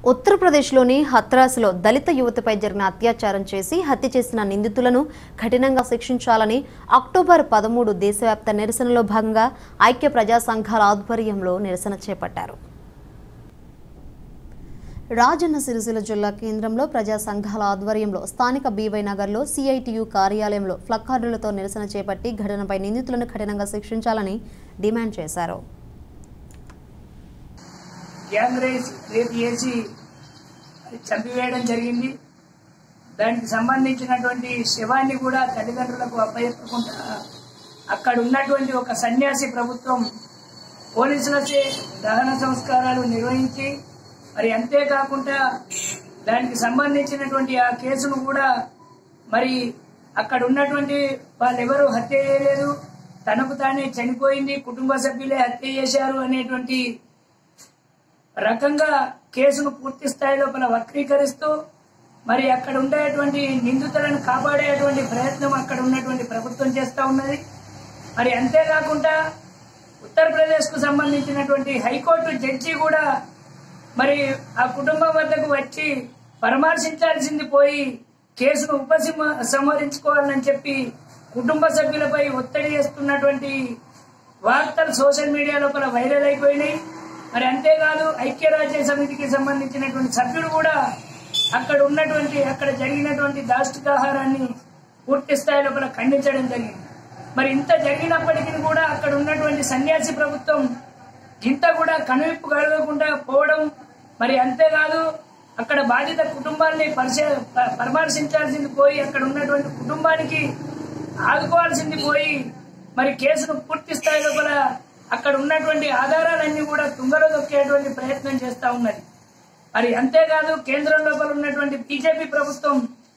ఉత్తరప్రదేశ్లోని హత్రాస్లో దళిత యువతిపై జరిగిన అత్యాచారం చేసి హత్య చేసిన నిందితులను కఠినంగా శిక్షించాలని అక్టోబర్ 13 దేశవ్యాప్త నిరసనలో భాగంగా ఐక్య ప్రజా సంఘాల ఆధ్వర్యంలో నిరసన చేపట్టారు. రాజన్న సిరిసిల్ల జిల్లా కేంద్రంలో ప్రజా సంఘాల ఆధ్వర్యంలో స్థానిక బీవై నగర్లో సిఐటియు కార్యాలయంలో ప్లకార్డులతో నిరసన చేపట్టి ఘటనపై నిందితులను కఠినంగా శిక్షించాలని డిమాండ్ చేశారు. రేపు చేసి చంపివేయడం జరిగింది. దానికి సంబంధించినటువంటి శవాన్ని కూడా తల్లిదండ్రులకు అప్పచెప్పకుండా అక్కడ ఉన్నటువంటి ఒక సన్యాసి ప్రభుత్వం పోలీసులచే దహన సంస్కారాలు నిర్వహించి మరి అంతేకాకుండా దానికి సంబంధించినటువంటి ఆ కేసును కూడా మరి అక్కడ ఉన్నటువంటి వాళ్ళెవరూ హత్య చేయలేదు, తనకు తానే చనిపోయింది, కుటుంబ సభ్యులే హత్య చేశారు అనేటువంటి రకంగా కేసును పూర్తి స్థాయి లోపల వక్రీకరిస్తూ మరి అక్కడ ఉండేటువంటి నిందితులను కాపాడేటువంటి ప్రయత్నం అక్కడ ఉన్నటువంటి ప్రభుత్వం చేస్తూ ఉన్నది. మరి అంతేకాకుండా ఉత్తరప్రదేశ్ కు సంబంధించినటువంటి హైకోర్టు జడ్జి కూడా మరి ఆ కుటుంబం వద్దకు వచ్చి పరామర్శించాల్సింది పోయి కేసును ఉపసంహరించుకోవాలని చెప్పి కుటుంబ సభ్యులపై ఒత్తిడి చేస్తున్నటువంటి వార్తలు సోషల్ మీడియా లోపల వైరల్ అయిపోయినాయి. మరి అంతేకాదు ఐక్యరాజ్య సమితికి సంబంధించినటువంటి సభ్యులు కూడా అక్కడ జరిగినటువంటి దాష్టికాహారాన్ని పూర్తి స్థాయి లోపల ఖండించడం జరిగింది. మరి ఇంత జరిగినప్పటికీ కూడా అక్కడ ఉన్నటువంటి సన్యాసి ప్రభుత్వం ఇంత కూడా కనువిప్పు కలగకుండా పోవడం, మరి అంతేకాదు అక్కడ బాధిత కుటుంబాన్ని పరామర్శించాల్సింది పోయి అక్కడ ఉన్నటువంటి కుటుంబానికి ఆదుకోవాల్సింది పోయి మరి కేసును పూర్తి స్థాయి లోపల అక్కడ ఉన్నటువంటి ఆధారాలన్నీ కూడా తుంగలో దొక్కేటువంటి ప్రయత్నం చేస్తా ఉన్నది. మరి అంతేకాదు కేంద్రం లోపల ఉన్నటువంటి బీజేపీ ప్రభుత్వం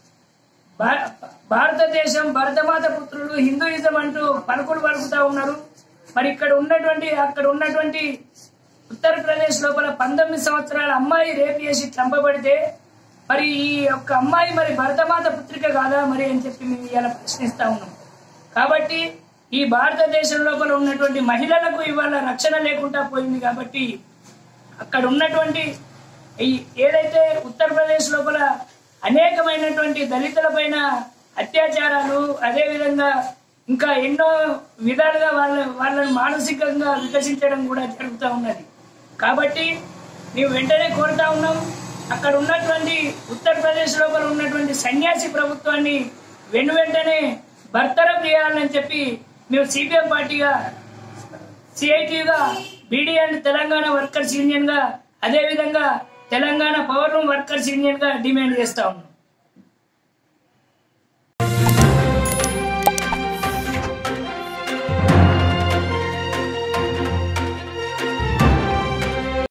భారతదేశం భరతమాత పుత్రులు హిందూయిజం అంటూ పలుకులు పలుకుతా ఉన్నారు. మరి అక్కడ ఉన్నటువంటి ఉత్తరప్రదేశ్ లోపల 19 సంవత్సరాల అమ్మాయి రేపు చేసి చంపబడితే మరి ఈ యొక్క అమ్మాయి మరి భరతమాత పుత్రిక కాదా మరి అని చెప్పి మేము ఇలా ప్రశ్నిస్తా ఉన్నాం. కాబట్టి ఈ భారతదేశం లోపల ఉన్నటువంటి మహిళలకు ఇవాళ రక్షణ లేకుండా పోయింది. కాబట్టి అక్కడ ఉన్నటువంటి ఏదైతే ఉత్తరప్రదేశ్ లోపల అనేకమైనటువంటి దళితుల పైన అత్యాచారాలు, అదేవిధంగా ఇంకా ఎన్నో విధాలుగా వాళ్ళను మానసికంగా వికసించడం కూడా జరుగుతూ ఉన్నది. కాబట్టి మేము వెంటనే కోరుతా ఉన్నాం, అక్కడ ఉన్నటువంటి ఉత్తరప్రదేశ్ లోపల ఉన్నటువంటి సన్యాసి ప్రభుత్వాన్ని వెంటనే బర్తరఫ్ చేయాలని చెప్పి మేము సిపిఎం పార్టీగా, సిఐటిగా, beedi and Telangana workers union గా, అదేవిధంగా Telangana power room workers union గా డిమాండ్ చేస్తా ఉన్నాం.